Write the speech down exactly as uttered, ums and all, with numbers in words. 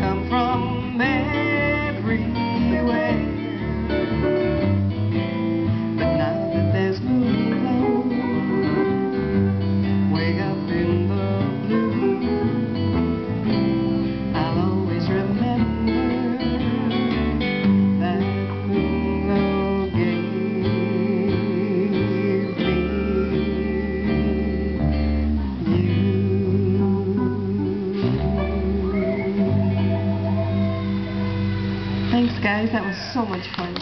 come from everywhere. But now that there's moon glow way up in the blue, I'll always remember that moon glow gave me you. Thanks guys, that was so much fun.